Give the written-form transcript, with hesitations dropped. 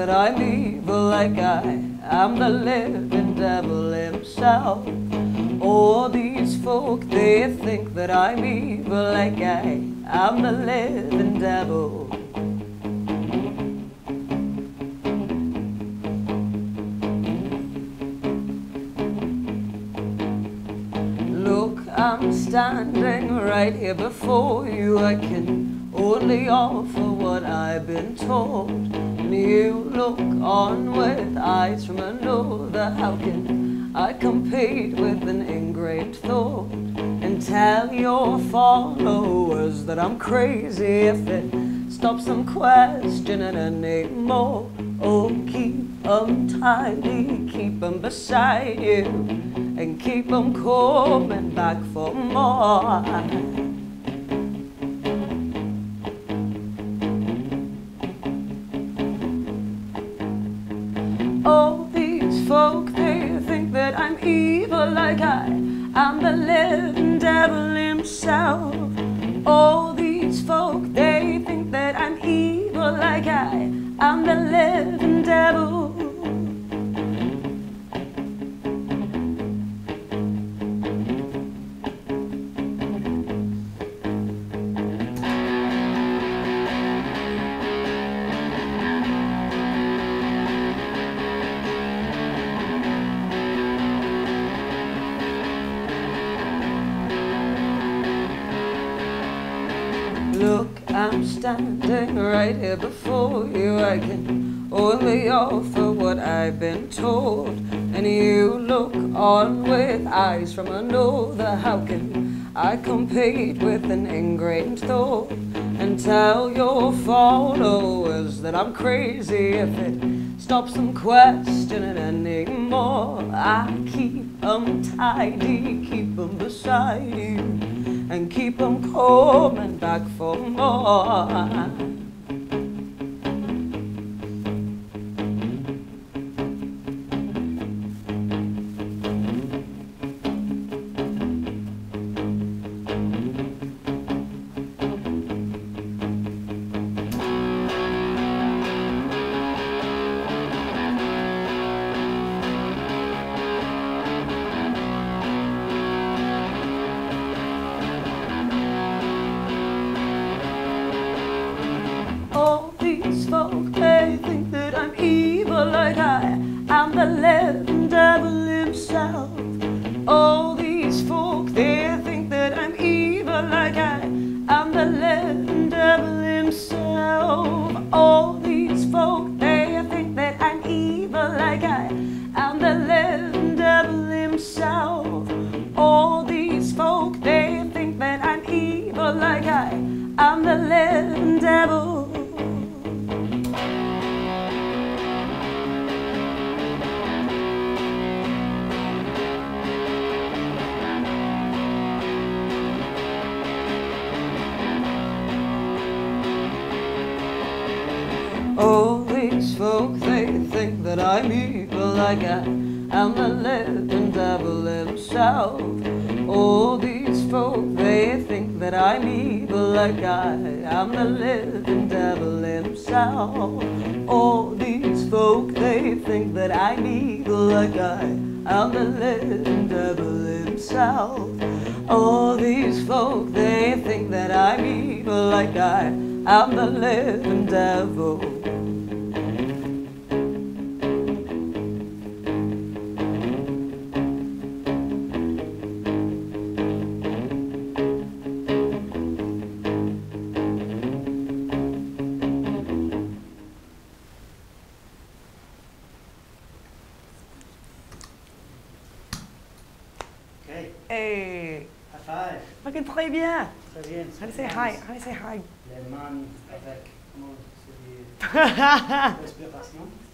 that I'm evil like I am the living devil himself. All these folk, they think that I'm evil like I am the living devil. Look, I'm standing right here before you. I can only offer what I've been told. And you look on with eyes from another. How can I compete with an ingrained thought? And tell your followers that I'm crazy if it stops them questioning anymore. Oh, keep them tidy, keep them beside you, and keep them coming back for more. All these folk, they think that I'm evil like I am the living devil himself. All these folk, they think that I'm evil like I am the living devil. Look, I'm standing right here before you. I can only offer what I've been told. And you look on with eyes from another. How can I compete with an ingrained thought? And tell your followers that I'm crazy if it stops them questioning anymore. I keep them tidy, keep them beside you, and keep them coming back for more. All these folk, they think that I'm evil like I am the living devil himself. All these folk, they think that I'm evil like I am the living devil himself. All these folk, they think that I'm evil like I am the living devil himself. All these folk, they think that I'm evil like I am the living devil. All these folk, they think that I'm evil like I am the living devil himself. All these folk, they think that I'm evil like I am the living devil himself. All these folk, they think that I'm evil like I am the living devil himself. All these folk, they think that I'm evil like I am the living devil. Okay. Hey, High five. fucking très bien. Très bien. How do you say hi? How do you say hi? Les mains avec comment c'est dit, respiration.